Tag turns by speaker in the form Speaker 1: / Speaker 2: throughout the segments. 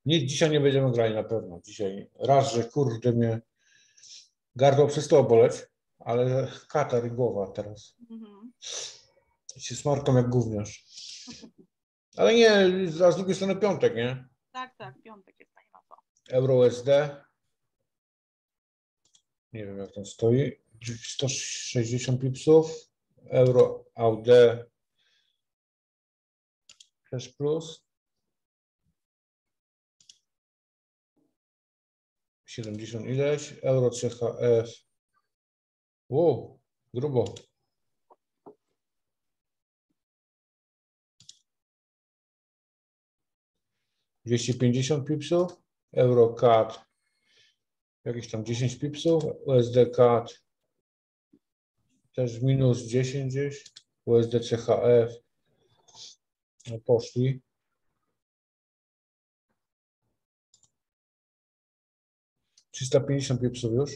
Speaker 1: Nie, dzisiaj nie będziemy grali na pewno. Dzisiaj raz, że kurde mnie gardło przestało boleć, ale katar i głowa teraz. Się smarkam jak gówniarz. Ale nie, a z drugiej strony piątek, nie?
Speaker 2: Tak, tak, piątek jest fajna to.
Speaker 1: Euro USD. Nie wiem jak tam stoi. 160 pipsów. Euro AUD Cash Plus. 70 ileś. Euro CHF. Wow, grubo. $250 pipsów. Euro CAD. Jakieś tam 10 pipsów. USD CAD. Też minus 10 gdzieś. USD CHF. No poszli. $350 pipsów już.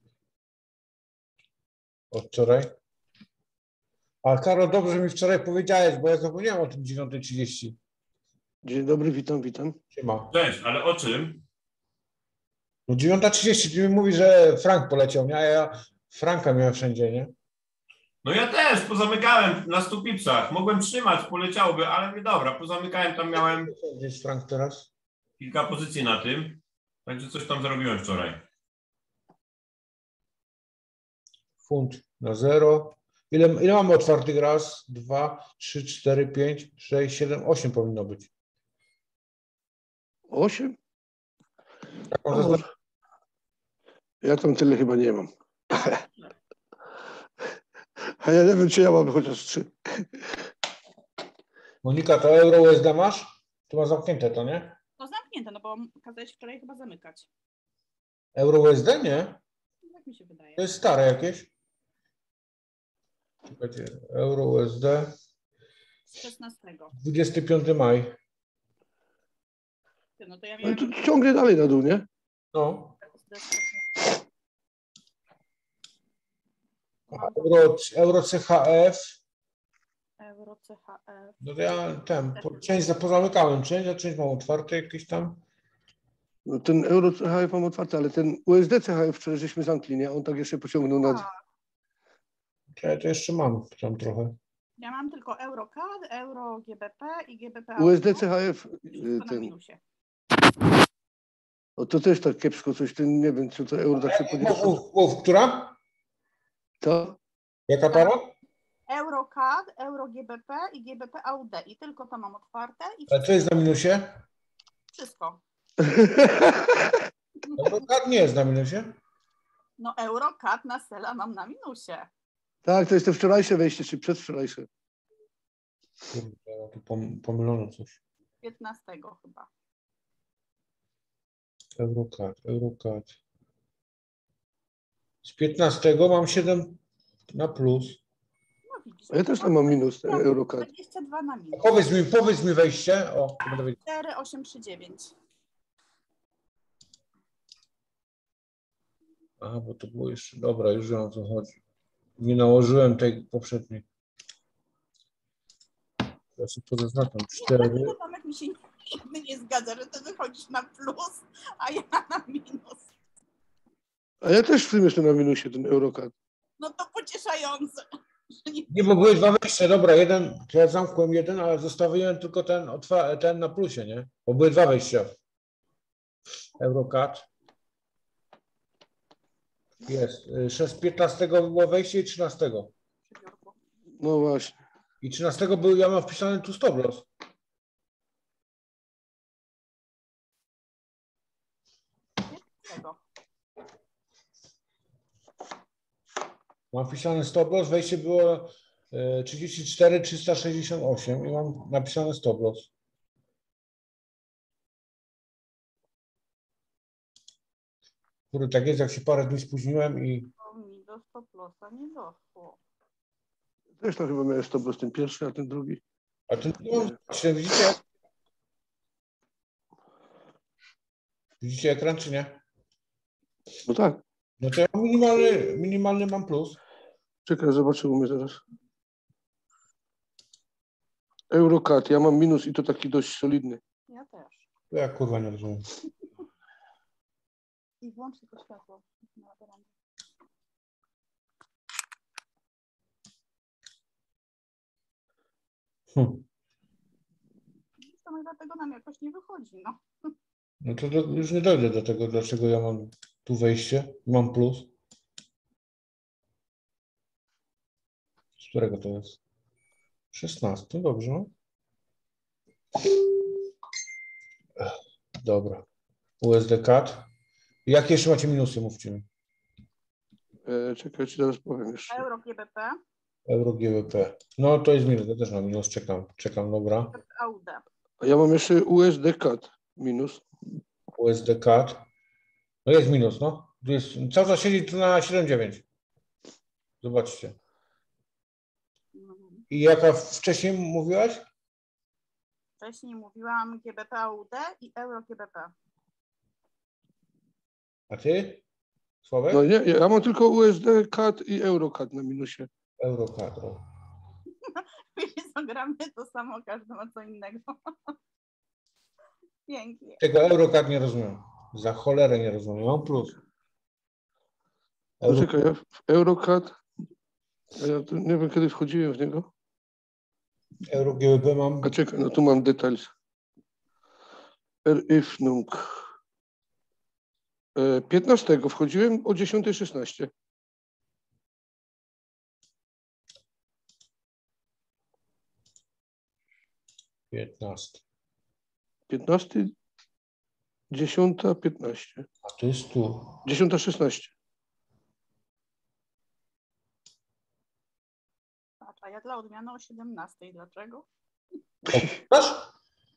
Speaker 1: Od wczoraj. A Karol, dobrze, że mi wczoraj powiedziałeś, bo ja zapomniałem o tym 9:30.
Speaker 3: Dzień dobry, witam.
Speaker 1: Siema.
Speaker 4: Cześć, ale o czym?
Speaker 1: No 9:30, ty mi mówisz, że Frank poleciał, nie? A ja Franka miałem wszędzie, nie?
Speaker 4: No ja też pozamykałem na 100 pipsach. Mogłem trzymać, poleciałoby, ale mówię, dobra, pozamykałem, tam miałem
Speaker 1: Gdzie jest Frank teraz?
Speaker 4: kilka pozycji na tym. Także coś tam zrobiłem wczoraj.
Speaker 1: Funt na 0. Ile mamy otwartych? Raz, 2, 3, 4, 5, 6, 7, 8 powinno być.
Speaker 3: 8?
Speaker 1: Tak,
Speaker 3: A może. Ja tam tyle chyba nie mam. A ja nie wiem, czy ja mam chociaż 3.
Speaker 1: Monika, to euro USD masz? Tu masz zamknięte to, nie?
Speaker 2: To zamknięte, no bo kazałeś wczoraj chyba zamykać.
Speaker 1: Euro USD nie?
Speaker 2: Tak mi się wydaje.
Speaker 1: To jest stare jakieś. Czekajcie, euro USD.
Speaker 2: Z 16.
Speaker 1: 25 maj.
Speaker 2: No to ja
Speaker 3: Ale
Speaker 2: miałem...
Speaker 3: to ciągle dalej na dół, nie?
Speaker 1: No.
Speaker 2: Mam
Speaker 1: Euro CHF.
Speaker 2: Euro CHF.
Speaker 1: No to ja część pozamykałem, część mam otwarte jakieś tam.
Speaker 3: No ten euro CHF mam otwarty, ale ten USD CHF wczoraj żeśmy zamkli, nie? On tak jeszcze pociągnął na...
Speaker 1: Ja to jeszcze mam tam trochę.
Speaker 2: Ja mam tylko euro CAD, euro GBP i GBP
Speaker 3: USD
Speaker 2: AUD.
Speaker 3: CHF
Speaker 2: Wszystko na
Speaker 3: ten...
Speaker 2: minusie.
Speaker 3: O, to też tak kiepsko coś, ten nie wiem, czy to euro tak się podniosło.
Speaker 1: Mów, która?
Speaker 3: To?
Speaker 1: Jaka para?
Speaker 2: Euro CAD, euro GBP i GBP AUD. I tylko to mam otwarte. I
Speaker 1: A co jest na minusie?
Speaker 2: wszystko.
Speaker 1: Eurocard nie jest na minusie.
Speaker 2: No euro CAD na Sela mam na minusie.
Speaker 3: Tak, to jest to wczorajsze wejście, czy przedwczorajsze.
Speaker 1: Kurde, tu pomylono coś.
Speaker 2: 15 chyba.
Speaker 1: Eurocard. Z 15 mam 7 na plus.
Speaker 2: No widzisz.
Speaker 3: A ja też tam mam minus, ten Eurocard.
Speaker 2: 22 na minus.
Speaker 1: Powiedz mi wejście. O, to będę wiedział.
Speaker 2: 4839.
Speaker 1: Aha, bo to było jeszcze. Dobra, już wiem o co chodzi. Nie tej poprzedniej. Ja sobie to zaznaczam. 4.
Speaker 2: Dlaczego Tomek mi się nigdy nie zgadza, że ty wychodzisz na plus, a ja na minus.
Speaker 3: A ja też w tym jeszcze na minusie, ten Eurocard.
Speaker 2: No to pocieszające. Że
Speaker 1: Nie, bo były 2 wejścia. Dobra, jeden, to ja zamknąłem jeden, ale zostawiłem tylko ten na plusie, nie? Bo były 2 wejścia. Eurocard. Jest. 15 było wejście i 13.
Speaker 3: No właśnie.
Speaker 1: I 13 był, ja mam wpisany tu stop loss.
Speaker 2: Tego.
Speaker 1: Mam wpisany stop loss, wejście było 34 368 i mam napisane stop loss. Który tak jest, jak się parę dni spóźniłem i...
Speaker 2: To mi do stop lossa nie doszło.
Speaker 3: Też tam chyba miałeś stop loss, ten pierwszy, a ten drugi.
Speaker 1: A ten, widzicie? Widzicie ekran, czy nie?
Speaker 3: No tak.
Speaker 1: No to ja minimalny mam plus.
Speaker 3: Czekaj, zobaczę u mnie zaraz. Eurocard, ja mam minus i to taki dość solidny.
Speaker 2: Ja też.
Speaker 1: To ja kurwa nie rozumiem.
Speaker 2: I włącz tylko światło. Na werandzie. To dlatego nam jakoś nie wychodzi, no.
Speaker 1: No to już nie dojdę do tego, dlaczego ja mam tu wejście. Mam plus. Z którego to jest? 16, dobrze. Dobra. USD CAD. Jakie jeszcze macie minusy, mówcie mi?
Speaker 3: Czekaj, ci zaraz powiem jeszcze.
Speaker 2: Euro GBP,
Speaker 1: Euro GBP. No to jest minus, ja też mam minus, czekam, dobra.
Speaker 2: AUD.
Speaker 3: A ja mam jeszcze USD CAD minus.
Speaker 1: USD CAD. No jest minus, no. Tu jest, cały czas siedzi tu na 7,9. Zobaczcie. I jaka wcześniej mówiłaś?
Speaker 2: Wcześniej mówiłam GBP AUD i Euro GBP.
Speaker 1: A ty? Sławek?
Speaker 3: No nie, ja mam tylko USD CAD i Euro CAD na minusie.
Speaker 1: Euro CAD. O.
Speaker 2: Zagramy to samo, każdy ma co innego. Pięknie.
Speaker 1: Tego Euro CAD nie rozumiem. Za cholerę nie rozumiem. Mam plus.
Speaker 3: Poczekaj, ja w Euro CAD, ja tu nie wiem kiedy wchodziłem w niego.
Speaker 1: Euro GBP mam.
Speaker 3: A czekaj, no tu mam details. Eröffnung. 15 wchodziłem o 10:16.
Speaker 1: 15.
Speaker 3: 15, 10:15.
Speaker 1: A to jest tu.
Speaker 3: 10:16.
Speaker 2: Patrz, a ja dla odmiany o 17. Dlaczego?
Speaker 1: Masz?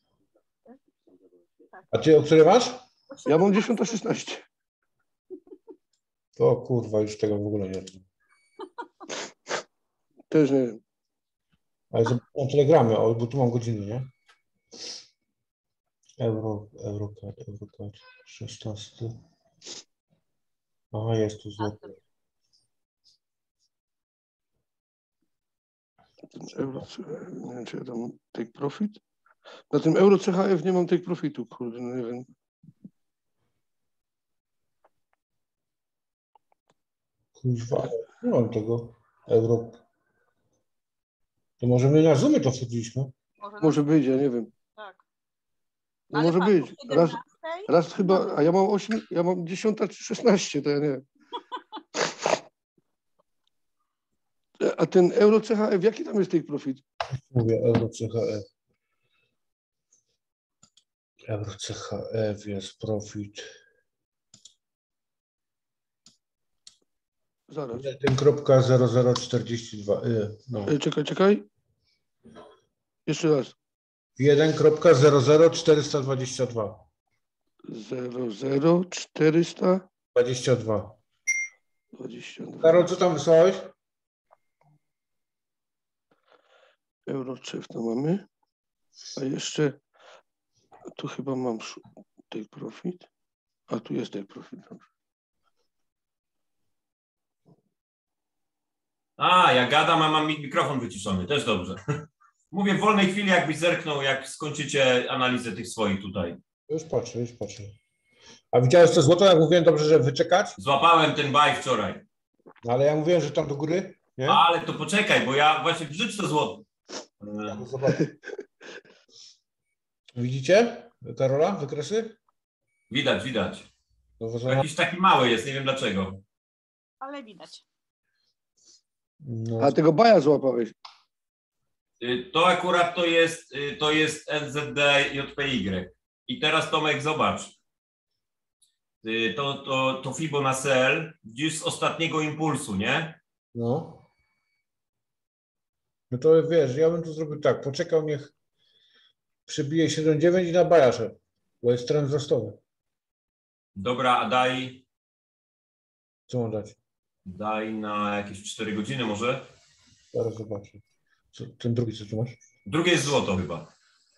Speaker 1: A ty o której masz?
Speaker 3: Ja mam 10:16.
Speaker 1: O kurwa, już tego w ogóle nie rozumiem.
Speaker 3: Też nie wiem.
Speaker 1: Ale zobaczę telegramie, bo tu mam godziny, nie? Eurocard, 16. Aha, jest tu złoty.
Speaker 3: Euro, nie wiem, czy ja tam take profit. Na tym Euro CHF nie mam take profitu, kurde, no nie wiem.
Speaker 1: Kurwa, nie mam tego euro. To może my na Zoomie to wchodziliśmy?
Speaker 3: Może być, ja nie wiem.
Speaker 2: Tak.
Speaker 3: No
Speaker 2: Ale
Speaker 3: może
Speaker 2: patrz,
Speaker 3: być.
Speaker 2: o 17?
Speaker 3: Raz chyba, a ja mam 8, ja mam 10 czy 16, to ja nie wiem. A ten Euro CHF, jaki tam jest take profit?
Speaker 1: Mówię euro CHF. Euro CHF jest profit.
Speaker 3: Zaraz.
Speaker 1: 1.0042. No.
Speaker 3: Czekaj. Jeszcze raz.
Speaker 1: 1.00422.
Speaker 3: 00422.
Speaker 1: 22. Karol, co tam wysłałeś?
Speaker 3: Euro CHF to mamy. A jeszcze tu chyba mam take profit. A tu jest take profit.
Speaker 4: A, ja gadam, a mam mikrofon wyciszony, też dobrze. Mówię w wolnej chwili, jakbyś zerknął, jak skończycie analizę tych swoich tutaj.
Speaker 1: Już patrzę. A widziałeś to złoto, jak mówiłem dobrze, że wyczekać?
Speaker 4: Złapałem ten buy wczoraj.
Speaker 1: No, ale ja mówiłem, że tam do góry, nie?
Speaker 4: Ale to poczekaj, bo ja właśnie wrzuć to złoto.
Speaker 1: Zobaczę. Widzicie, Karola, wykresy?
Speaker 4: Widać.
Speaker 1: No,
Speaker 4: Jakiś taki mały jest, nie wiem dlaczego.
Speaker 2: Ale widać.
Speaker 1: no,
Speaker 3: A tego baja złapałeś.
Speaker 4: To akurat to jest NZD JPY. I teraz Tomek zobacz. To FIBO na sell gdzieś z ostatniego impulsu, nie?
Speaker 1: no. No to wiesz, ja bym tu zrobił tak, poczekał, niech przebije 7,9 i na baja szedł, bo jest trend wzrostowy.
Speaker 4: Dobra, a
Speaker 1: Co mam dać?
Speaker 4: daj na jakieś 4 godziny może.
Speaker 1: Zaraz zobaczę. Ten drugi, co tu masz?
Speaker 4: Drugie jest złoto chyba.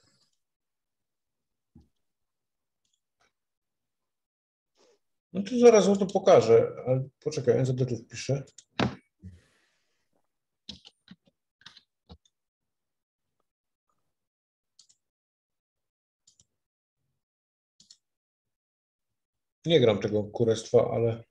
Speaker 1: No to zaraz to pokażę, ale poczekaj, NZD tu wpiszę. Nie gram tego kurestwa, ale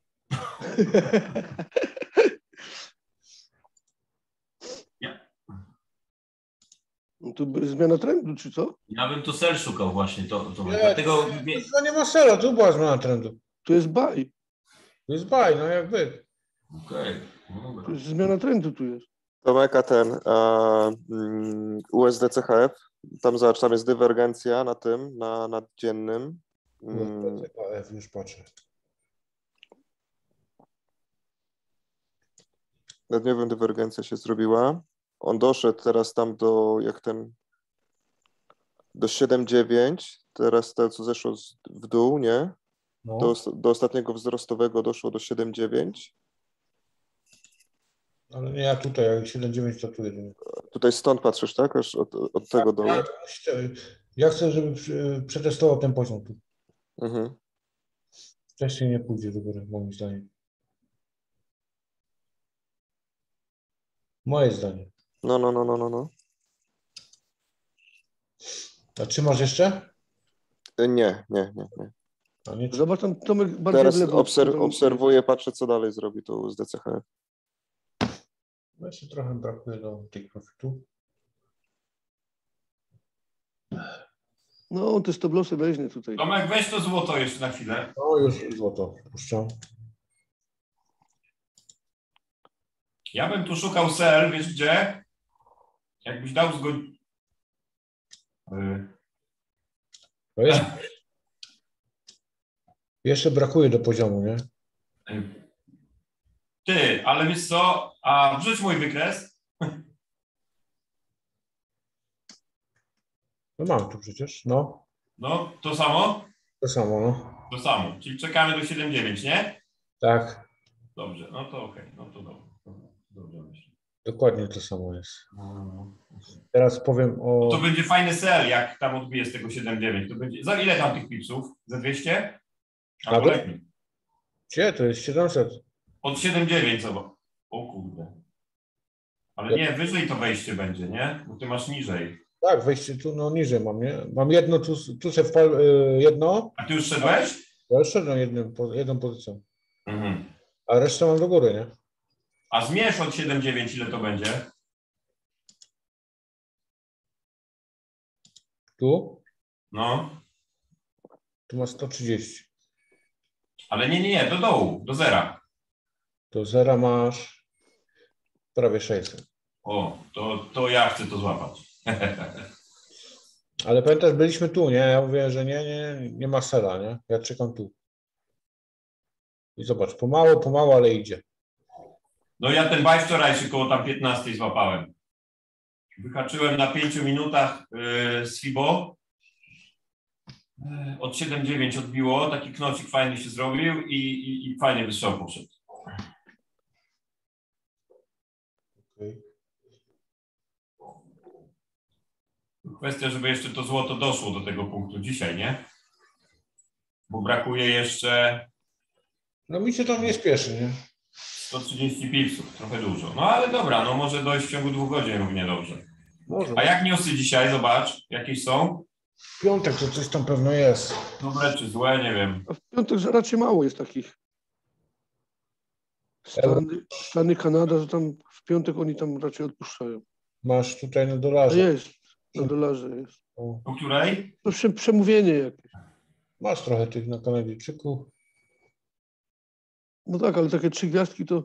Speaker 3: No to zmiana trendu, czy co?
Speaker 4: Ja bym tu sel szukał właśnie.
Speaker 1: nie,
Speaker 4: Dlatego
Speaker 1: to nie ma sela, tu była zmiana trendu.
Speaker 3: To jest buy.
Speaker 1: To jest baj, no jakby.
Speaker 4: Okej, no
Speaker 3: To
Speaker 4: dobra.
Speaker 3: jest zmiana trendu tu jest.
Speaker 5: Tomek, a ten USD CHF, tam zobacz, tam jest dywergencja na tym, na dziennym.
Speaker 1: CKF, już patrzę.
Speaker 5: Na dniowym dywergencja się zrobiła. On doszedł teraz tam do 7,9, teraz to, co zeszło w dół, nie?
Speaker 1: No,
Speaker 5: Do ostatniego wzrostowego doszło do 7,9.
Speaker 1: ale nie, ja tutaj, jak 7,9 to tu jedynie.
Speaker 5: Tutaj stąd patrzysz, tak? Aż od tego dołu.
Speaker 1: Ja chcę, żeby przetestował ten poziom tu.
Speaker 5: Mhm.
Speaker 1: Wcześniej nie pójdzie do góry, moim zdaniem. Moje zdanie.
Speaker 5: No.
Speaker 1: A trzymasz jeszcze?
Speaker 5: Nie.
Speaker 1: A nie,
Speaker 3: Zobacz tam, Tomek, bardziej
Speaker 5: Teraz
Speaker 3: w lewo.
Speaker 5: obserwuję, patrzę, co dalej zrobi to USD CHF.
Speaker 1: jeszcze trochę brakuje do tych profitu.
Speaker 3: No, te stop-lossy weźmie tutaj.
Speaker 4: Tomek, weź to złoto jeszcze na chwilę.
Speaker 1: No już złoto puszczam.
Speaker 4: Ja bym tu szukał sel, wiesz gdzie? Jakbyś dał zgodę.
Speaker 1: No jeszcze brakuje do poziomu, nie?
Speaker 4: Ty, ale wiesz co? A wrzuć mój wykres.
Speaker 1: No mam tu przecież, no.
Speaker 4: No, to samo?
Speaker 1: To samo, no.
Speaker 4: To samo. Czyli czekamy do 7,9, nie?
Speaker 1: Tak,
Speaker 4: Dobrze, no to okej, no to dobrze. Dobrze myślę.
Speaker 1: dokładnie to samo jest. Teraz powiem o...
Speaker 4: To będzie fajny sel, jak tam odbije z tego 7,9. To będzie. Za ile tam tych pipsów? Za 200? Albo
Speaker 1: Nawet?
Speaker 4: lepiej.
Speaker 1: Gdzie? To jest 700.
Speaker 4: Od 7,9 zobacz. O kurde. Ale nie, wyżej to wejście będzie, nie? Bo ty masz niżej.
Speaker 1: Tak, wejście tu, no niżej mam, nie? Mam jedno, tu se wpal, jedno,
Speaker 4: A ty już szedłeś?
Speaker 1: ja już szedłem jedną pozycją,
Speaker 4: Mhm.
Speaker 1: a resztę mam do góry, nie?
Speaker 4: A zmierz od 7,9 ile to będzie?
Speaker 1: Tu
Speaker 4: No.
Speaker 1: tu ma 130.
Speaker 4: Ale nie, do dołu, do zera.
Speaker 1: Do zera masz prawie 600.
Speaker 4: O, to ja chcę to złapać.
Speaker 1: Ale pamiętasz, byliśmy tu, nie? Ja mówię, że nie ma sela, nie? Ja czekam tu. I zobacz, pomału, ale idzie.
Speaker 4: No ja ten baj wczorajszy koło tam 15 złapałem. Wyhaczyłem na 5 minutach z FIBO. Od 7,9 odbiło, taki knocik fajny się zrobił i fajnie wystrzał poszedł.
Speaker 1: Okay.
Speaker 4: Kwestia, żeby jeszcze to złoto doszło do tego punktu dzisiaj, nie? Bo brakuje jeszcze
Speaker 1: No mi się tam nie spieszy, nie?
Speaker 4: 130 pipsów, trochę dużo. No ale dobra, no może dojść w ciągu 2 godzin równie dobrze.
Speaker 1: Może.
Speaker 4: A jak newsy dzisiaj? Zobacz, jakieś są?
Speaker 1: W piątek to coś tam pewno jest.
Speaker 4: Dobre czy złe, nie wiem.
Speaker 3: A w piątek raczej mało jest takich. Stany, Kanada, że tam w piątek oni tam raczej odpuszczają.
Speaker 1: Masz tutaj na
Speaker 3: A
Speaker 1: dolarze.
Speaker 3: jest, na dolarze jest.
Speaker 1: O,
Speaker 4: Po której?
Speaker 3: To przemówienie jakieś.
Speaker 1: masz trochę tych na Kanadyjczyków.
Speaker 3: No tak, ale takie 3 gwiazdki to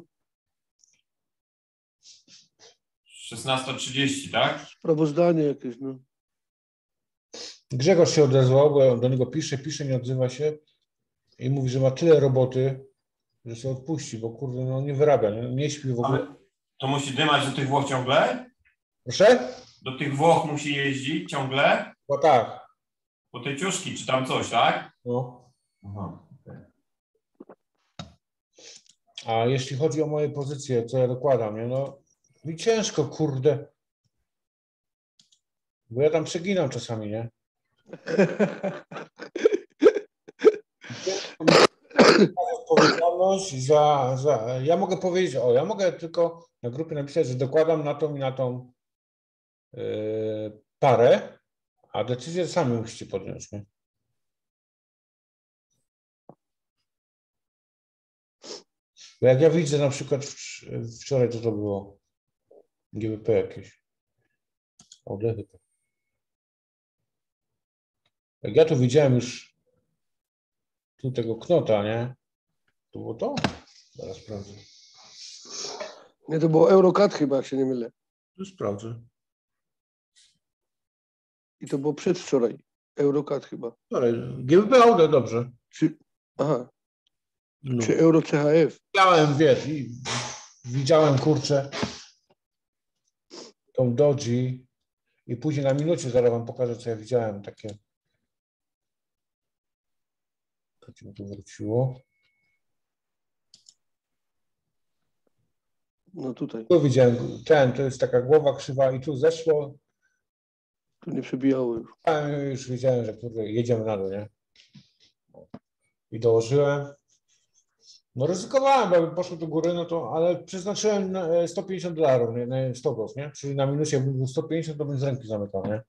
Speaker 4: 16:30, tak?
Speaker 3: sprawozdanie jakieś, no.
Speaker 1: Grzegorz się odezwał, bo ja do niego piszę, nie odzywa się i mówi, że ma tyle roboty, że się odpuści, bo kurde, no nie wyrabia, nie śpi w ogóle.
Speaker 4: Ale to musi dymać do tych Włoch ciągle?
Speaker 1: Proszę?
Speaker 4: Do tych Włoch musi jeździć ciągle?
Speaker 1: No tak.
Speaker 4: Po tej ciuszki czy tam coś, tak?
Speaker 1: No.
Speaker 4: Aha, okay.
Speaker 1: A jeśli chodzi o moje pozycje, co ja dokładam, nie? No mi ciężko, kurde. Bo ja tam przeginam czasami, nie? Odpowiedzialność ja mogę powiedzieć, ja mogę tylko na grupie napisać, że dokładam na tą i na tą parę, a decyzję sami musicie podjąć, nie? Bo jak ja widzę na przykład wczoraj, to było GBP jakieś. Odlechy. Jak ja tu widziałem już tu tego knota, nie? To było to? Zaraz sprawdzę.
Speaker 3: Nie, to było Eurocat chyba, jak się nie mylę.
Speaker 1: Tu sprawdzę.
Speaker 3: I to było przedwczoraj. Eurocat chyba.
Speaker 1: Wczoraj. GBP Aude, dobrze.
Speaker 3: Aha.
Speaker 1: No.
Speaker 3: Czy Euro CHF.
Speaker 1: Widziałem, wiesz, i widziałem, kurczę, tą Doji i później na minucie zaraz wam pokażę, co ja widziałem, takie. Tak mi tu wróciło.
Speaker 3: No tutaj.
Speaker 1: Tu widziałem, to jest taka głowa krzywa i tu zeszło.
Speaker 3: Tu nie przebijało już.
Speaker 1: A już wiedziałem, że kurde, jedziemy na dół, nie? I dołożyłem. No ryzykowałem, bo jakby poszło do góry, no to, ale przeznaczyłem $150, nie? Na stop loss, nie? Czyli na minusie, jakby był 150, to bym z ręki zamykał, nie?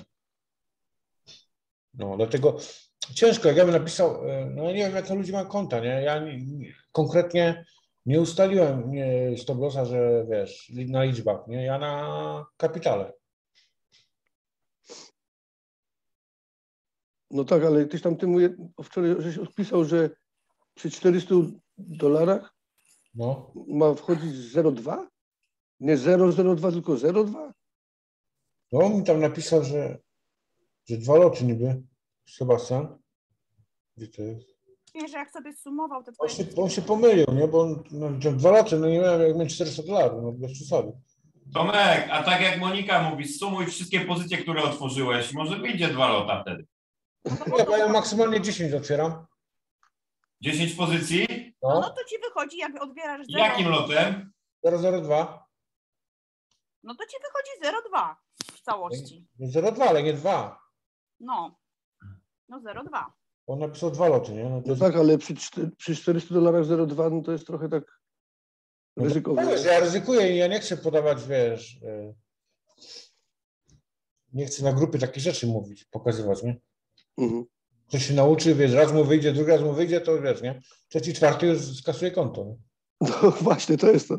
Speaker 1: No, dlatego ciężko, jak ja bym napisał, no nie wiem, jak to ludzie mają konta, nie? Ja konkretnie nie ustaliłem stop lossa, że wiesz, na liczbach, nie? Ja na kapitale.
Speaker 3: No tak, ale ktoś tam wczoraj żeś odpisał, że przy $400
Speaker 1: No.
Speaker 3: ma wchodzić 0,2? Nie 0,02, tylko 0,2?
Speaker 1: No, on mi tam napisał, że 2 loty niby, Sebastian. Gdzie to jest?
Speaker 2: Wiesz, że jak sobie sumował te twoje...
Speaker 1: On się pomylił, nie? Bo on, no, 2 loty, no nie miałem jak mieć $400, no bez przesady.
Speaker 4: Tomek, a tak jak Monika mówi, sumuj wszystkie pozycje, które otworzyłeś, może wyjdzie 2 lota wtedy.
Speaker 1: Ja maksymalnie 10 otwieram.
Speaker 4: 10 pozycji?
Speaker 2: No
Speaker 1: No,
Speaker 2: to ci wychodzi, jak odbierasz 0.
Speaker 4: Jakim lotem?
Speaker 1: 002.
Speaker 2: No to ci wychodzi 0,2 w całości.
Speaker 1: 0,2, ale nie 2.
Speaker 2: No 0,2.
Speaker 1: On napisał 2 loty, nie? No to
Speaker 3: No
Speaker 1: jest...
Speaker 3: tak, ale przy $400 0,2 no to jest trochę tak ryzykowne.
Speaker 1: No, ja ryzykuję i ja nie chcę podawać, wiesz, nie chcę na grupie takie rzeczy mówić, pokazywać, nie?
Speaker 3: Mhm.
Speaker 1: Ktoś się nauczy, wiesz, raz mu wyjdzie, drugi raz mu wyjdzie, to wiesz, nie? Trzeci, czwarty już skasuje konto. Nie?
Speaker 3: No właśnie, to jest to.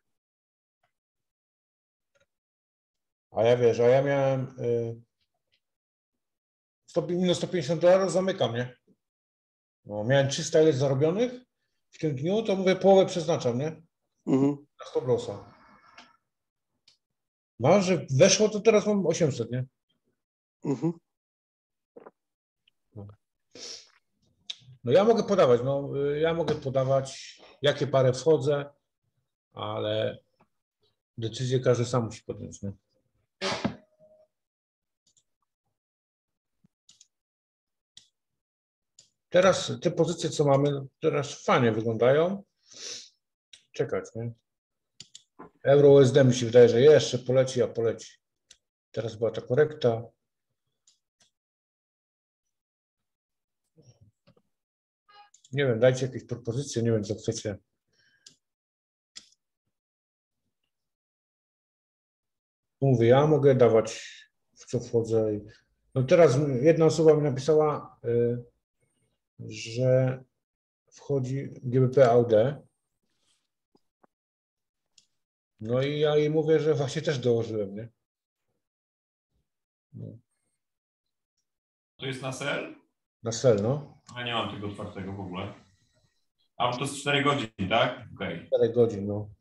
Speaker 1: A ja wiesz, a ja miałem minus $150, zamykam, nie? No, miałem 300 ileś zarobionych w tym dniu, to mówię, połowę przeznaczam, nie?
Speaker 3: Mhm.
Speaker 1: Na stop lossa. No, że weszło, to teraz mam 800, nie?
Speaker 3: Mhm.
Speaker 1: No ja mogę podawać, jakie pary wchodzę, ale decyzję każdy sam musi podjąć, nie? Teraz te pozycje, co mamy, teraz fajnie wyglądają. Czekać, nie? Euro USD mi się wydaje, że jeszcze poleci, a poleci. Teraz była ta korekta. Nie wiem, dajcie jakieś propozycje, nie wiem, co chcecie. Mówię, ja mogę dawać, w co wchodzę. No teraz jedna osoba mi napisała, że wchodzi GBP AUD. No i ja jej mówię, że właśnie też dołożyłem, nie? No.
Speaker 4: To jest na sel?
Speaker 1: Na sel, no.
Speaker 4: Ja nie mam tego otwartego w ogóle. A to jest 4 godziny, tak? Okej.
Speaker 1: 4 godzin, no.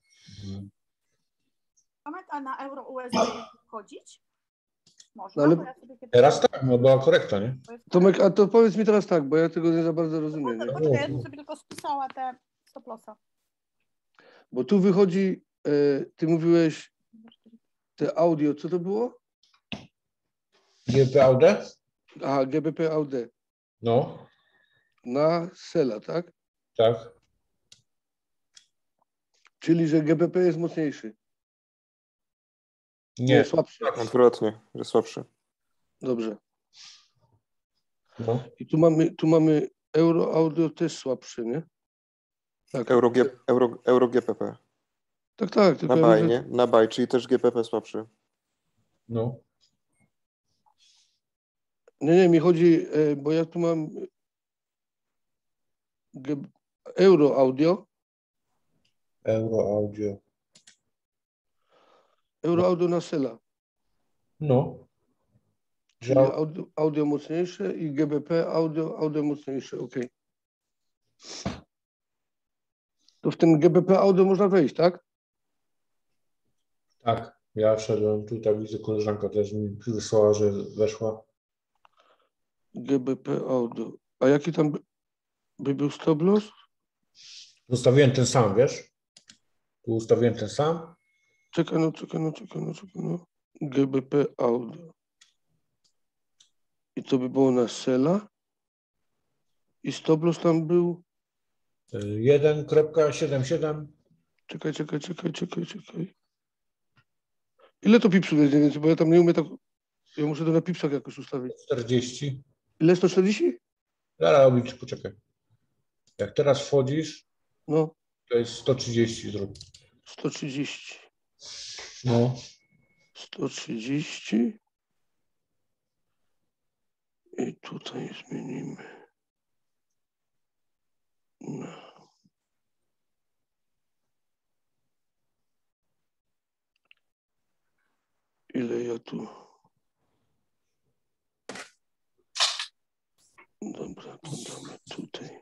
Speaker 2: Tomek, a na euro USD wchodzić? Można,
Speaker 3: Ale-
Speaker 2: bo ja sobie kiedyś...
Speaker 1: Teraz tak, no była korekta, nie?
Speaker 3: Tomek, a to powiedz mi teraz tak, bo ja tego nie za bardzo rozumiem. Nie?
Speaker 2: Poczekaj, ja bym sobie tylko spisała te stop lossa.
Speaker 3: Bo tu wychodzi, ty mówiłeś te audio, co to było?
Speaker 1: GBP AUD?
Speaker 3: Aha, GBP AUD.
Speaker 1: No,
Speaker 3: Na sela, tak?
Speaker 1: tak.
Speaker 3: Czyli, że GBP jest mocniejszy.
Speaker 1: Nie,
Speaker 3: Słabszy.
Speaker 5: Odwrotnie, że słabszy.
Speaker 3: Dobrze.
Speaker 1: no.
Speaker 3: I tu mamy euro audio też słabszy, nie? Tak.
Speaker 5: Euro GPP.
Speaker 3: Tak, tak. Tylko
Speaker 5: Na
Speaker 3: ja
Speaker 5: buy,
Speaker 3: mówię-
Speaker 5: nie? Na buy, czyli też GPP słabszy.
Speaker 1: No.
Speaker 3: Nie, mi chodzi, bo ja tu mam euro audio
Speaker 1: Euroaudio.
Speaker 3: Euroaudio na Sela.
Speaker 1: No.
Speaker 3: Czyli audio mocniejsze i GBP audio mocniejsze, ok. To w ten GBP audio można wejść, tak?
Speaker 1: Tak, ja wszedłem tutaj, widzę, koleżanka też mi wysłała, że weszła.
Speaker 3: GBP audio. A jaki tam by był stop loss?
Speaker 1: Zostawiłem ten sam, wiesz? Tu ustawiłem ten sam.
Speaker 3: Czekaj, no. GBP audio. I to by było na Sela. I stop loss tam był.
Speaker 1: 1,77.
Speaker 3: Czekaj. Ile to pipsów jest mniej więcej? Bo ja tam nie umiem tak. Ja muszę to na pipsach jakoś ustawić.
Speaker 1: 40.
Speaker 3: Ile? 140?
Speaker 1: Zaraz robić, poczekaj. Jak teraz wchodzisz,
Speaker 3: No.
Speaker 1: to jest 130 zrób.
Speaker 3: 130.
Speaker 1: No.
Speaker 3: 130. I tutaj zmienimy. No. Ile ja tu? Dobra, to damy tutaj.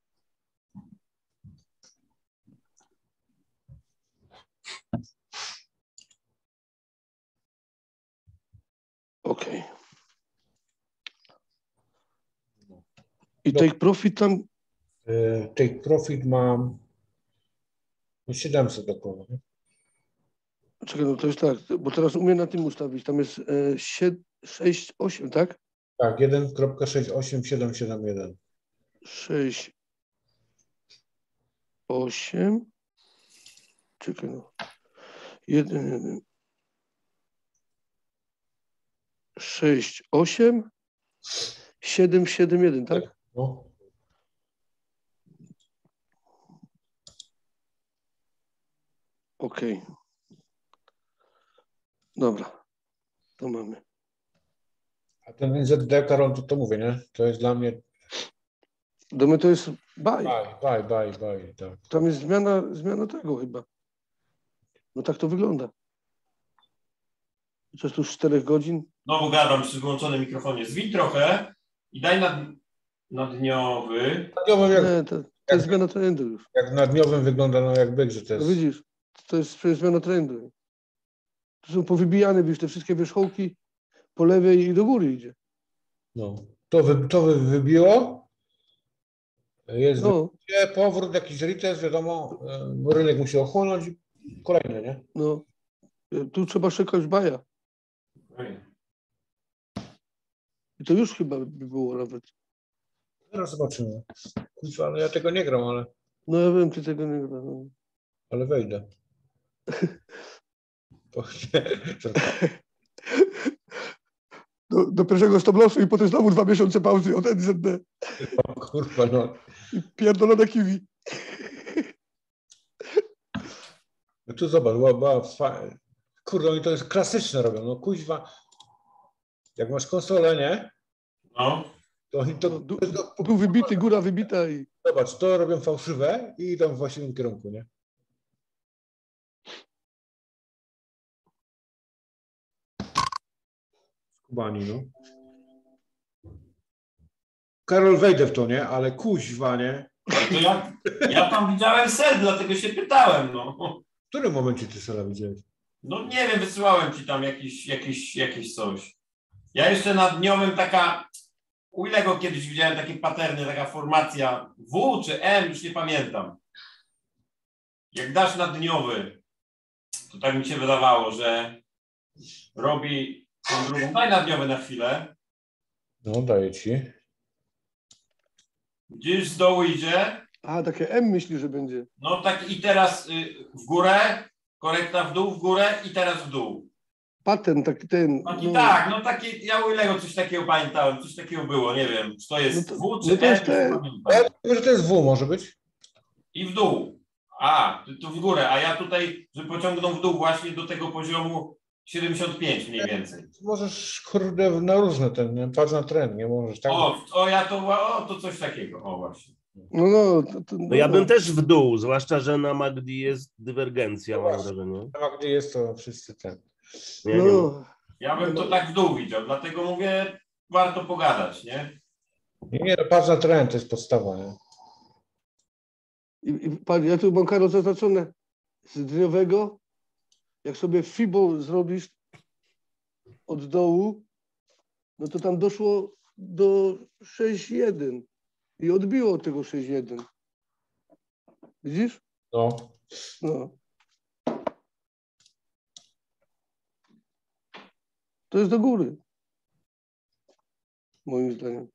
Speaker 3: Ok. I take profit tam?
Speaker 1: Take profit mam 700 około. Nie?
Speaker 3: Czekaj, no to jest tak, bo teraz umiem na tym ustawić. Tam jest 6, 8, tak?
Speaker 1: Tak, 1,68771.
Speaker 3: 6, 8. Czekaj, no. 1, 6, 8, 7, 7, 1, tak?
Speaker 1: No.
Speaker 3: Okej. Dobra, to mamy.
Speaker 1: A ten NZD, Karol, to mówię, nie? To jest dla mnie
Speaker 3: Do mnie to jest buy.
Speaker 1: buy, tak.
Speaker 3: Tam jest zmiana tego chyba. No tak to wygląda. Chociaż tu już 4 godzin.
Speaker 4: Znowu gadam przy wyłączonym mikrofonie. Zwij trochę i daj na dniowy.
Speaker 3: Nie, to jest zmiana trendu już.
Speaker 1: Jak na dniowym wygląda, no jak byk, że to
Speaker 3: No
Speaker 1: jest...
Speaker 3: widzisz, to jest przecież zmiana trendu. To są powybijane, widzisz, te wszystkie wierzchołki po lewej i do góry idzie.
Speaker 1: No. To wybiło. Jest
Speaker 3: No,
Speaker 1: powrót, jakiś retest, wiadomo, rynek musi ochłonąć i kolejny, nie?
Speaker 3: no. Tu trzeba szukać baja. I to już chyba by było nawet.
Speaker 1: Teraz zobaczymy. Kurwa, no ja tego nie gram,
Speaker 3: No ja wiem, ty tego nie gra. No.
Speaker 1: ale wejdę.
Speaker 3: Do pierwszego stop-lossu i potem znowu 2 miesiące pauzy od NZD.
Speaker 1: Kurwa, no.
Speaker 3: I pierdolone kiwi.
Speaker 1: No tu zobacz, kurde, oni to jest klasyczne robią, no kuźwa. Jak masz konsolę, nie?
Speaker 4: No.
Speaker 1: To oni to...
Speaker 3: Był wybity, góra wybita i...
Speaker 1: Zobacz, to robią fałszywe i idą w właściwym kierunku, nie? Kubani, no. Karol, wejdę w to, nie? Ale kuźwa, nie?
Speaker 4: To ja tam widziałem sel, dlatego się pytałem, no.
Speaker 1: W którym momencie ty Sela widziałeś?
Speaker 4: No nie wiem, wysyłałem ci tam jakieś coś. Ja jeszcze na dniowym u Ilego kiedyś widziałem takie paterny, taka formacja W czy M, już nie pamiętam. Jak dasz na dniowy, to tak mi się wydawało, że robi tą drugą. Daj na dniowy na chwilę.
Speaker 1: No, daję ci.
Speaker 4: Gdzieś z dołu idzie.
Speaker 3: A, takie M myśli, że będzie.
Speaker 4: No tak i teraz w górę, korekta w dół, w górę i teraz w dół.
Speaker 3: Patent, taki ten.
Speaker 4: Taki, no. Tak, no taki, ja u Ilego coś takiego pamiętałem, coś takiego było, nie wiem, czy to jest W czy
Speaker 3: no to jest
Speaker 4: M,
Speaker 1: Ja mówię, że to jest W, może być.
Speaker 4: I w dół. A, tu w górę, a ja tutaj, że pociągną w dół właśnie do tego poziomu 75 mniej więcej.
Speaker 1: Możesz, kurde, na różne ten, nie? Patrz na trend, nie możesz, tak?
Speaker 4: To coś takiego, o właśnie.
Speaker 6: No ja bym też w dół, zwłaszcza, że na Magdi jest dywergencja, mam wrażenie.
Speaker 1: A gdy jest, to wszyscy ten.
Speaker 4: Ja bym to tak w dół widział, dlatego mówię, warto pogadać, nie?
Speaker 1: Nie, no patrz na trend, to jest podstawa, nie?
Speaker 3: I patrz, ja tu mam, Karol, zaznaczone z dniowego. Jak sobie FIBO zrobisz od dołu, no to tam doszło do 6,1 i odbiło od tego 6,1. Widzisz?
Speaker 1: No.
Speaker 3: No. To jest do góry. Moim zdaniem.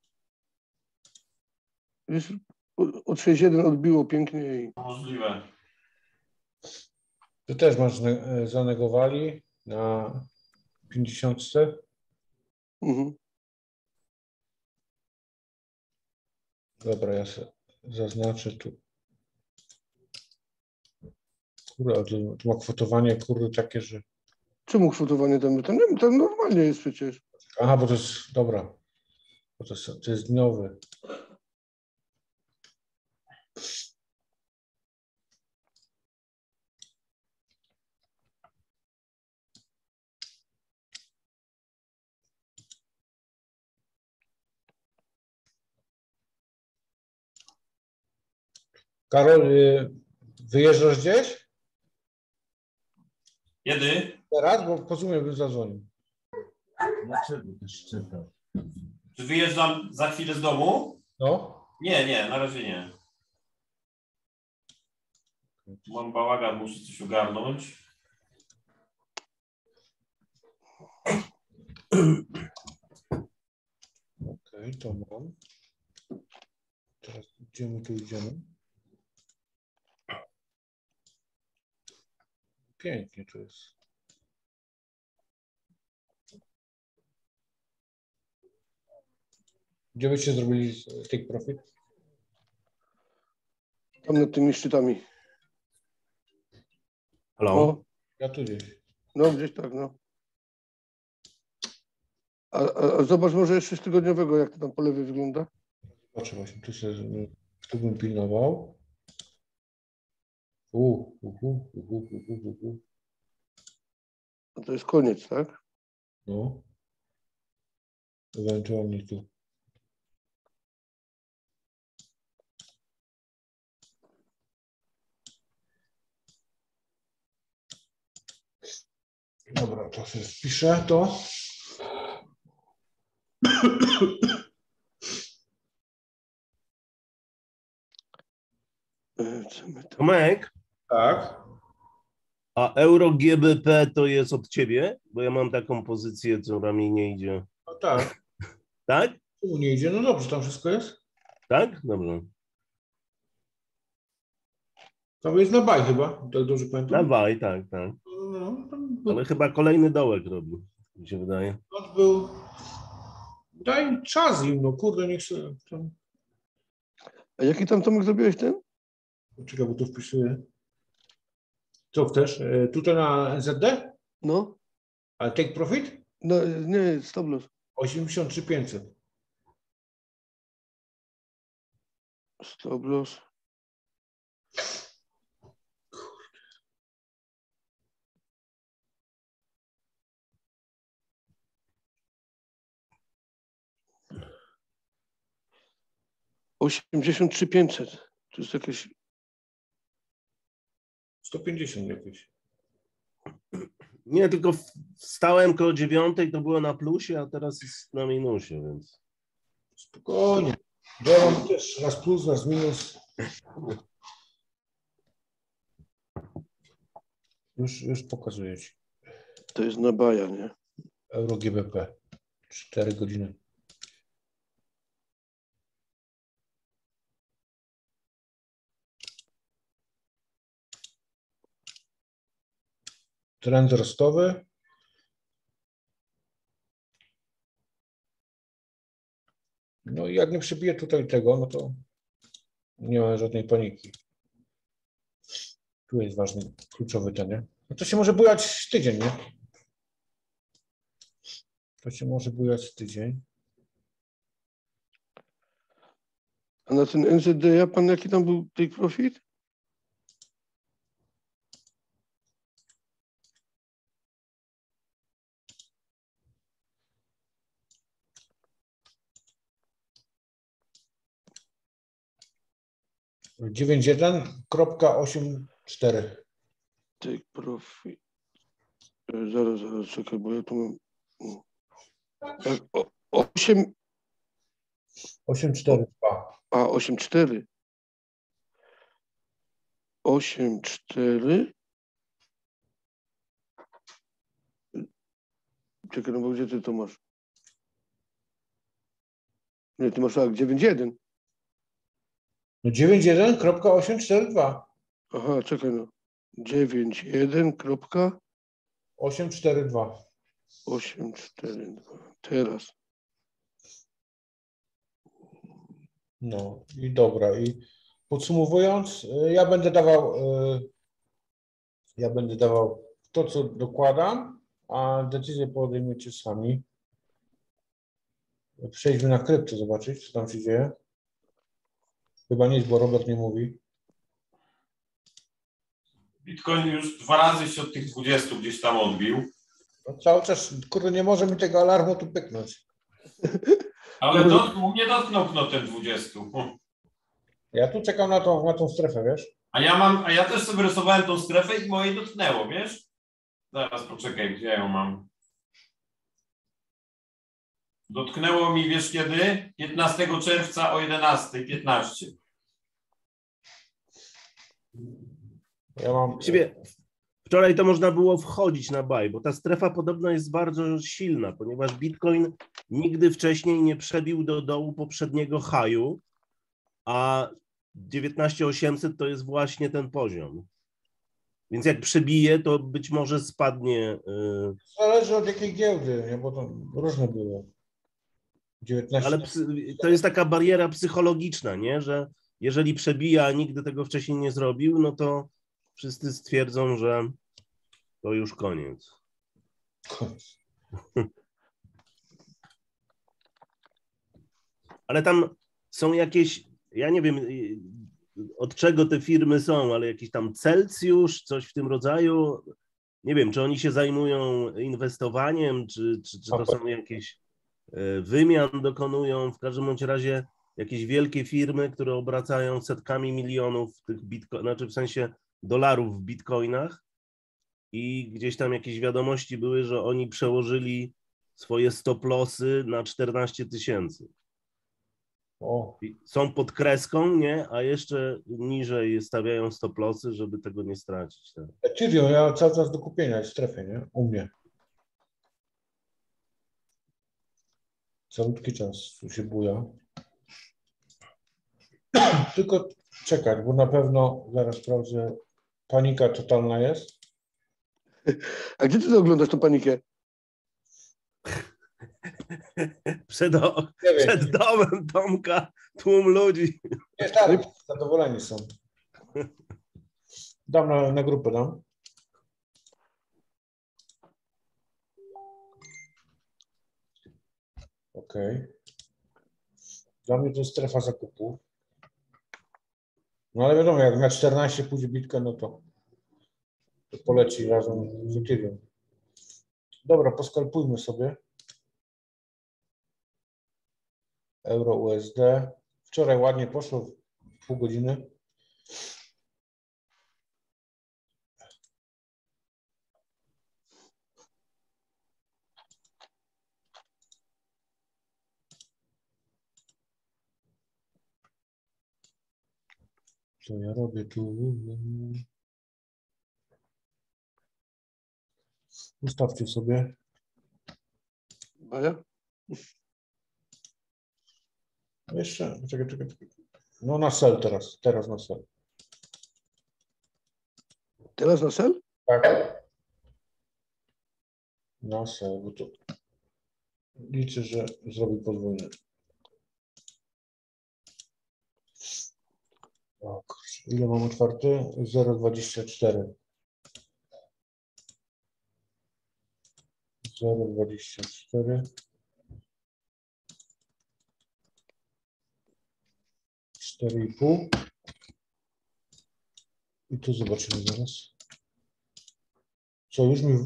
Speaker 3: Wiesz, od 6,1 odbiło pięknie i...
Speaker 4: Możliwe.
Speaker 1: Tu też masz zanegowali na 50.
Speaker 3: Mhm.
Speaker 1: Dobra, ja sobie zaznaczę tu. Kurde, ale tu ma kwotowanie, kurde, takie, że...
Speaker 3: Czemu kwotowanie tam? Tam normalnie jest przecież.
Speaker 1: Aha, bo to jest, dobra. Bo to jest dniowy. Karol, wyjeżdżasz gdzieś?
Speaker 4: Kiedy?
Speaker 1: Teraz, bo po Zoomie bym zadzwonił.
Speaker 6: Dlaczego też czytam?
Speaker 4: Czy wyjeżdżam za chwilę z domu?
Speaker 1: No.
Speaker 4: Nie, na razie nie. Mam bałagan, muszę coś ogarnąć.
Speaker 1: Okej, to mam. Teraz gdzie my tu idziemy? Pięknie to jest. Gdzie byście zrobili take profit?
Speaker 3: Tam nad tymi szczytami.
Speaker 6: Halo?
Speaker 3: No,
Speaker 1: Ja tu gdzieś.
Speaker 3: no gdzieś tak, no. A zobacz może jeszcze z tygodniowego, jak to tam po lewej wygląda.
Speaker 1: Zobaczę właśnie, tu bym pilnował.
Speaker 3: No to jest koniec, tak?
Speaker 1: No. Ewentualnie tu. Dobra, to sobie wpiszę to.
Speaker 3: Co my tam?
Speaker 6: Tomek,
Speaker 1: Tak.
Speaker 6: a euro GBP to jest od ciebie? Bo ja mam taką pozycję, która mi nie idzie.
Speaker 1: No tak.
Speaker 6: Tak?
Speaker 1: Tu nie idzie. No dobrze, tam wszystko jest.
Speaker 6: Tak? Dobrze.
Speaker 1: Tam jest na baj chyba, tak dobrze pamiętam.
Speaker 6: Dawaj, tak.
Speaker 1: No, tam był,
Speaker 6: Ale chyba kolejny dołek robi, mi się wydaje.
Speaker 1: był. Daj czas im, no kurde, niech sobie tam.
Speaker 3: A jaki tam, Tomek, zrobiłeś ten?
Speaker 1: Czekaj, bo tu wpisuję. Co chcesz? Tutaj na NZD?
Speaker 3: No.
Speaker 1: Ale take profit?
Speaker 3: No, nie, stop loss.
Speaker 1: 83,500.
Speaker 3: Stop loss. $83,500. To jest jakieś...
Speaker 1: 150 jakieś.
Speaker 6: Nie, tylko stałem koło 9, to było na plusie, a teraz jest na minusie, więc...
Speaker 1: Spokojnie. Ja mam też raz plus, raz minus. Już pokazuję ci.
Speaker 3: To jest na baja, nie?
Speaker 1: Euro GBP. 4 godziny. Trend wzrostowy. No i jak nie przybije tutaj tego, no to nie ma żadnej paniki. Tu jest ważny, kluczowy ten, nie? No to się może bujać tydzień, nie? To się może bujać tydzień.
Speaker 3: A na ten NZD, pan jaki tam był take profit?
Speaker 1: Dziewięć 9.1.84.
Speaker 3: Take profit. Zaraz, czekaj, bo ja tu mam... 8...
Speaker 1: 8.4.2.
Speaker 3: A, 8,4. 8,4. Czekaj, no bo gdzie ty to masz? Nie, ty masz tak, 9,1.
Speaker 1: No 9.1.842.
Speaker 3: Aha, czekaj, no. 9,1.
Speaker 1: 842.
Speaker 3: 8,4. Teraz.
Speaker 1: No i dobra. I podsumowując, ja będę dawał to, co dokładam, a decyzję podejmiecie sami. Przejdźmy na krypto, zobaczyć, co tam się dzieje. Chyba nic, bo Robert nie mówi.
Speaker 4: Bitcoin już 2 razy się od tych 20 gdzieś tam odbił.
Speaker 1: No, cały czas, kurde, nie może mi tego alarmu tu pyknąć.
Speaker 4: Ale u mnie dotknął knotem 20.
Speaker 1: Ja tu czekam na tą strefę, wiesz?
Speaker 4: A ja też sobie rysowałem tą strefę i moje dotknęło, wiesz? Zaraz poczekaj, gdzie ja ją mam. Dotknęło mi, wiesz kiedy? 15 czerwca o 11:15.
Speaker 1: Ja mam...
Speaker 6: Właściwie wczoraj to można było wchodzić na buy, bo ta strefa podobno jest bardzo silna, ponieważ Bitcoin nigdy wcześniej nie przebił do dołu poprzedniego high'u, a 19 800 to jest właśnie ten poziom. Więc jak przebije, to być może spadnie.
Speaker 1: Zależy od jakiej giełdy, nie? Bo to różne było. 19.
Speaker 6: Ale to jest taka bariera psychologiczna, nie? Że jeżeli przebija, a nigdy tego wcześniej nie zrobił, no to wszyscy stwierdzą, że to już koniec. Ale tam są jakieś, ja nie wiem od czego te firmy są, ale jakiś tam Celsius, coś w tym rodzaju. Nie wiem, czy oni się zajmują inwestowaniem, czy to są jakieś wymian dokonują. W każdym bądź razie jakieś wielkie firmy, które obracają setkami milionów tych znaczy w sensie dolarów w bitcoinach i gdzieś tam jakieś wiadomości były, że oni przełożyli swoje stop lossy na 14 000. Są pod kreską, nie? A jeszcze niżej stawiają stop lossy, żeby tego nie stracić. Tak.
Speaker 1: Ethereum, ja cały czas do kupienia jest w strefie, nie? U mnie. Calutki czas tu się buja. Tylko czekać, bo na pewno zaraz sprawdzę. Panika totalna jest.
Speaker 3: A gdzie ty oglądasz tą panikę?
Speaker 6: Przed domem Tomka tłum ludzi.
Speaker 1: Nie, tak, zadowoleni są. Dam na grupę, dam. Okej. Dla mnie to jest strefa zakupu. No ale wiadomo, jak na 14 pójdzie bitka, no to poleci razem z Ethereum. Dobra, poskalpujmy sobie. Euro USD. Wczoraj ładnie poszło w pół godziny. Co ja robię tu? Ustawcie sobie.
Speaker 3: Baja?
Speaker 1: Jeszcze, czekaj. No na sell teraz na sell.
Speaker 3: Teraz na sell?
Speaker 1: Tak. Na sell, bo to liczę, że zrobi podwójny. O kurczę, ile mam otwarty? 0,24. 0,24. 4,5. I tu zobaczymy zaraz. Co już mi...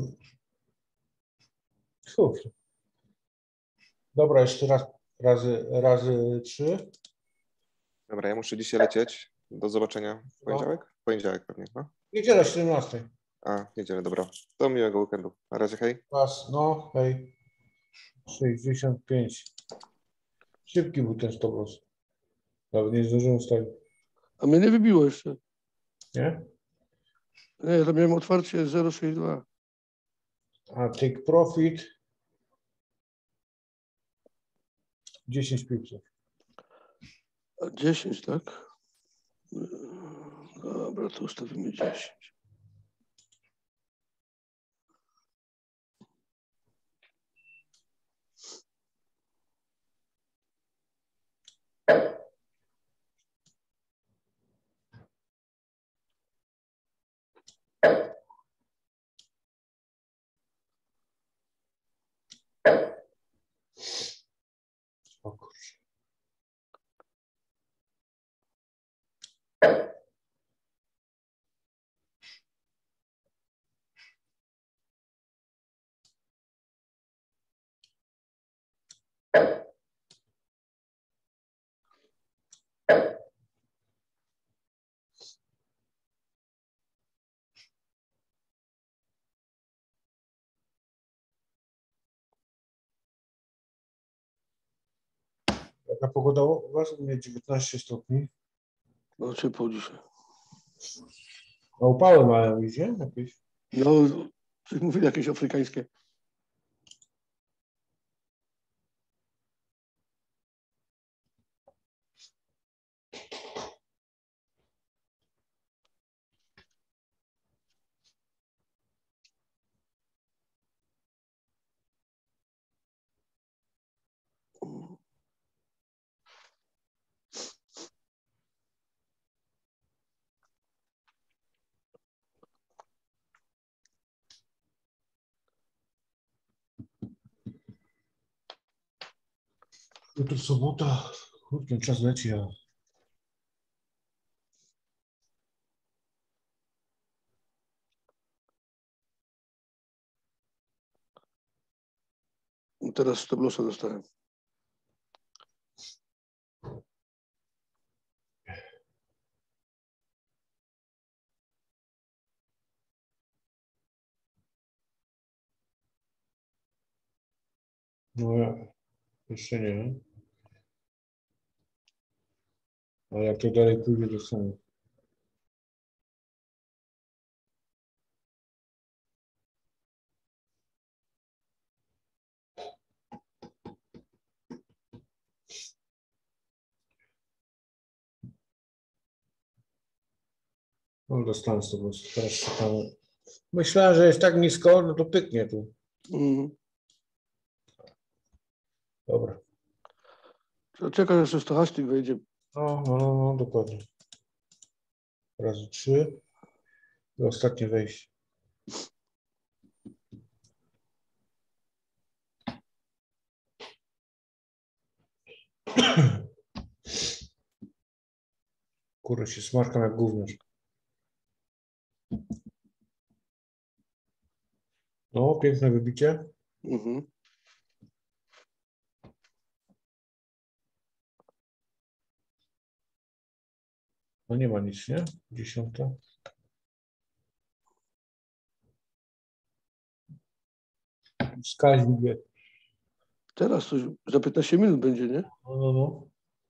Speaker 1: Kurde. Dobra, jeszcze raz, razy 3.
Speaker 5: Dobra, ja muszę dzisiaj lecieć. Do zobaczenia w poniedziałek? W poniedziałek pewnie, no.
Speaker 1: Niedziela 17.
Speaker 5: A, niedzielę, dobra. Do miłego weekendu. Na razie, hej.
Speaker 1: Raz, no, hej. 65. Szybki był ten stoplos. Nawet nie zdążyłem ustawić.
Speaker 3: A mnie nie wybiło jeszcze.
Speaker 1: Nie?
Speaker 3: Nie, to miałem otwarcie 0,62.
Speaker 1: A take profit 10 pipsów.
Speaker 3: A 10, tak? Dobra, to ustawimy 10.
Speaker 1: O kurczę. Jaka pogoda u was? U mnie 19 stopni.
Speaker 3: No ciepło dzisiaj.
Speaker 1: A upały mają idzie jakieś?
Speaker 3: No, coś mówili jakieś afrykańskie.
Speaker 1: Jutro sobota. Kurde, czas leci, a...
Speaker 3: Teraz stoplosa dostałem.
Speaker 1: No ja jeszcze nie. Ale jak to dalej pójdzie, to samo. No dostałem z tego, teraz szukamy. Myślałem, że jest tak nisko, no to pyknie tu. Dobra.
Speaker 3: Czekaj, jeszcze stochastik wejdzie.
Speaker 1: No, dokładnie. Razy 3. I ostatnie wejście. Kurde, się smarkam jak gówniarz. No, piękne wybicie.
Speaker 3: Mhm.
Speaker 1: No nie ma nic, nie? 10. Wskaźnik jest.
Speaker 3: Teraz coś za 15 minut będzie, nie?
Speaker 1: No.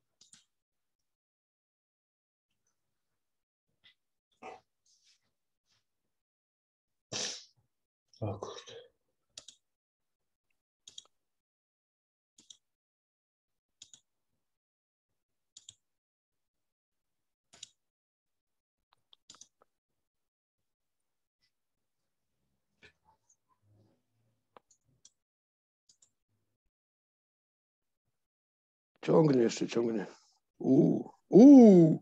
Speaker 1: O kurde.
Speaker 3: Ciągnie jeszcze, ciągnie. Uuu.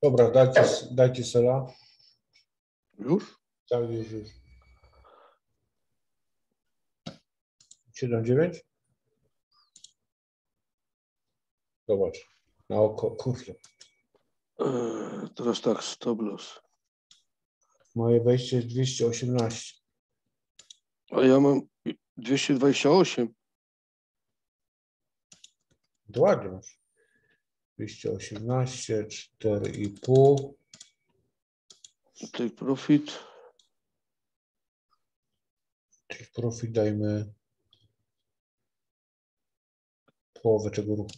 Speaker 1: Dobra, dajcie sela.
Speaker 3: Już?
Speaker 1: Tak, już. 7-9? Zobacz. Na oko, kurde.
Speaker 3: Teraz tak, stop loss.
Speaker 1: Moje wejście jest 218.
Speaker 3: A ja mam 228.
Speaker 1: To ładnie masz. 218, 4,5.
Speaker 3: Take profit.
Speaker 1: Take profit dajmy połowę tego ruchu.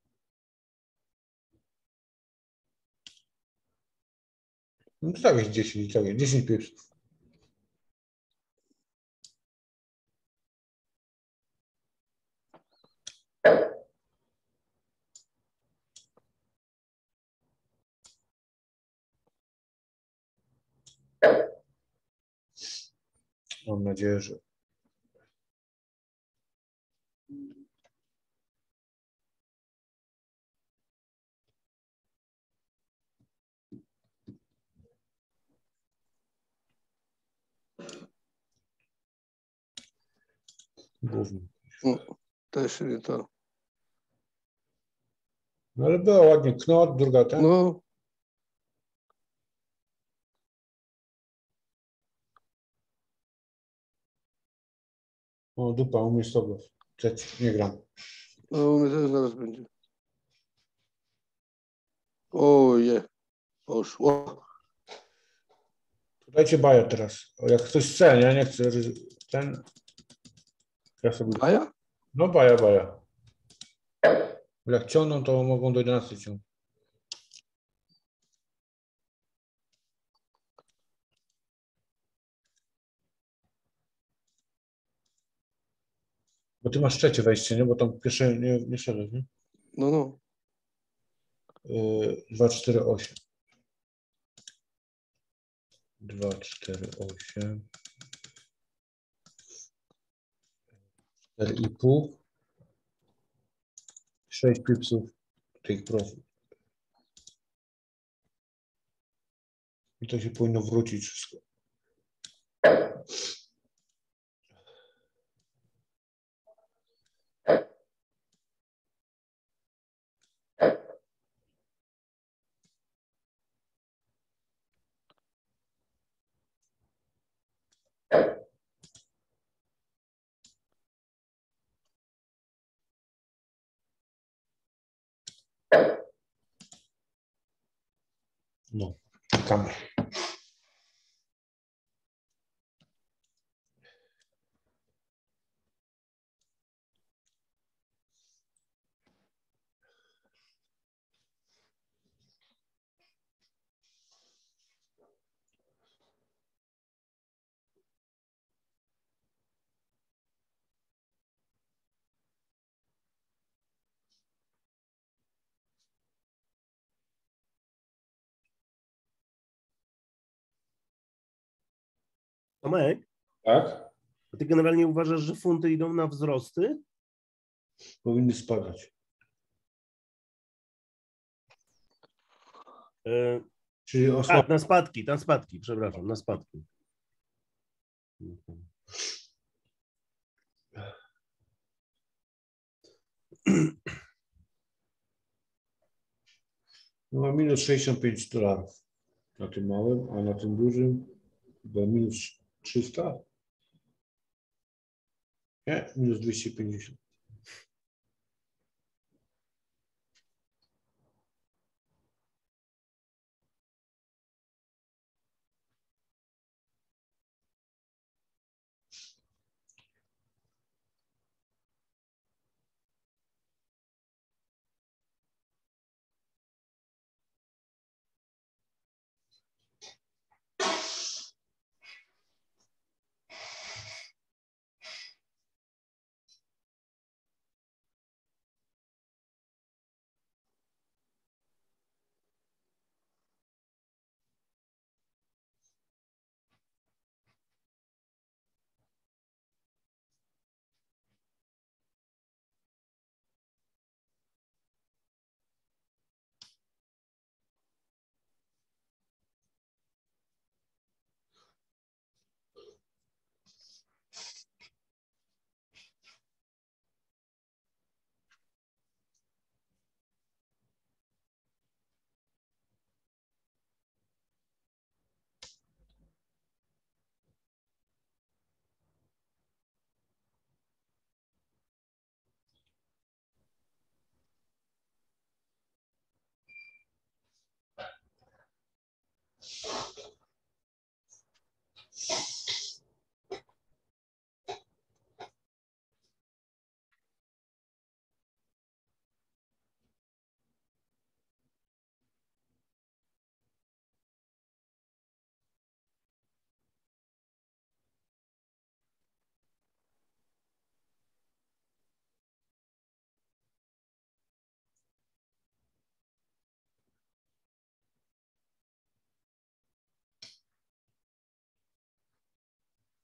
Speaker 1: No to tak jest 10, tak jest 10 pipsów. Mam nadzieję, że gówno.
Speaker 3: Też nie to.
Speaker 1: No ale była ładnie knot, druga ten.
Speaker 3: No,
Speaker 1: O, dupa, u mnie stop. Trzeci, nie gram.
Speaker 3: no u mnie też zaraz będzie. Oje, poszło.
Speaker 1: Dajcie baja teraz. O, jak ktoś chce, nie chcę ten. Ja sobie.
Speaker 3: A ja?
Speaker 1: No baja. Jak ciągną, to mogą do 11 ciągnąć. Bo ty masz trzecie wejście, nie? Bo tam pierwsze nie szedłeś, nie?
Speaker 3: No.
Speaker 1: 2, 4, 8. 2, 4, 8. 4,5. 6 pipsów take profit. I to się powinno wrócić wszystko. No, czekamy.
Speaker 6: Tomek,
Speaker 1: Tak?
Speaker 6: a ty generalnie uważasz, że funty idą na wzrosty?
Speaker 1: Powinny spadać. Czyli
Speaker 6: Tak, na spadki, przepraszam, na spadki.
Speaker 1: No, minus $65 na tym małym, a na tym dużym chyba minus 300? Nie, minus 250.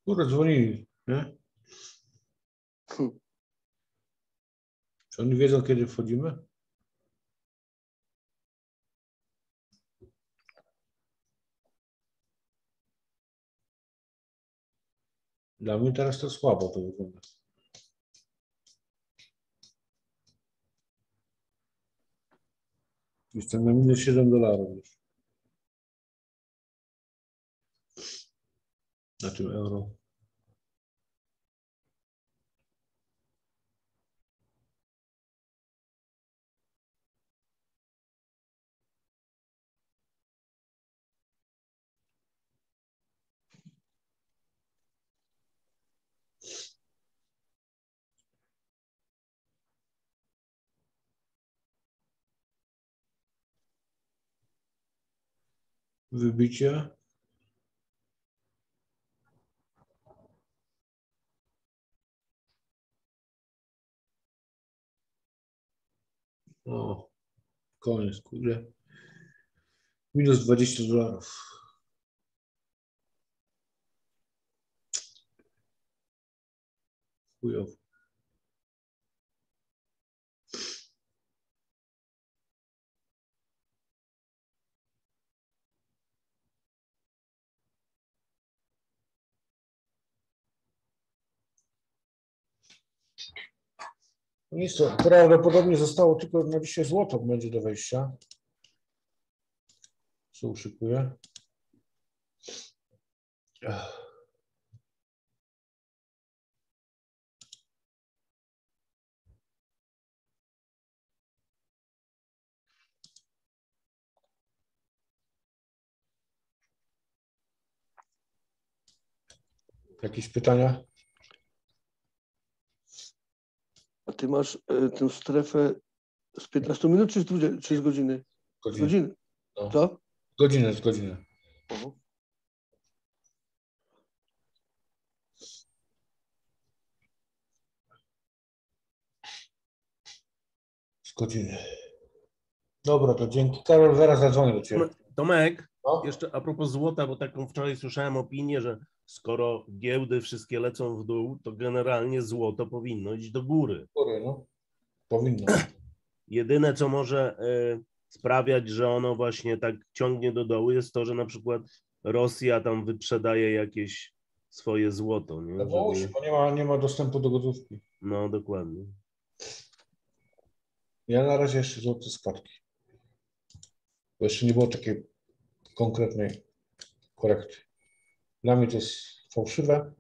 Speaker 1: Kurde, dzwonili, nie? Czy oni wiedzą, kiedy wchodzimy? Dla mnie teraz to słabo to wygląda. Jestem na minus $7 już. Na tym euro. Wybicie. O, koniec, kurde. Minus $20. Chujowo. Nic, to prawdopodobnie zostało tylko na dzisiaj złoto będzie do wejścia. Co uszykuję? Jakieś pytania?
Speaker 3: A ty masz tę strefę z 15 minut czy z 20, czy z godziny? Z godziny.
Speaker 1: No.
Speaker 3: Co?
Speaker 1: Godzinę, z godziny. Z godziny. Dobra, to dzięki. Karol, zaraz zadzwonię do Ciebie.
Speaker 6: Tomek,
Speaker 1: No.
Speaker 6: jeszcze a propos złota, bo taką wczoraj słyszałem opinię, że skoro giełdy wszystkie lecą w dół, to generalnie złoto powinno iść do góry.
Speaker 1: No. Powinno.
Speaker 6: Jedyne, co może sprawiać, że ono właśnie tak ciągnie do dołu, jest to, że na przykład Rosja tam wyprzedaje jakieś swoje złoto. Nie?
Speaker 1: No bo nie ma dostępu do gotówki.
Speaker 6: No, dokładnie.
Speaker 1: Ja na razie jeszcze złote spadki. Bo jeszcze nie było takiej konkretnej korekty. Dla mnie to jest fałszywe.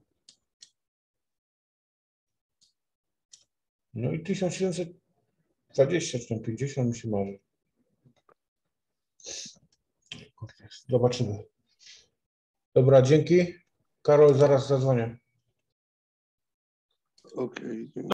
Speaker 1: No i 1720 czy tam 50 mi się marzy. Zobaczymy. Dobra, dzięki. Karol, zaraz zadzwonię.
Speaker 3: Okej.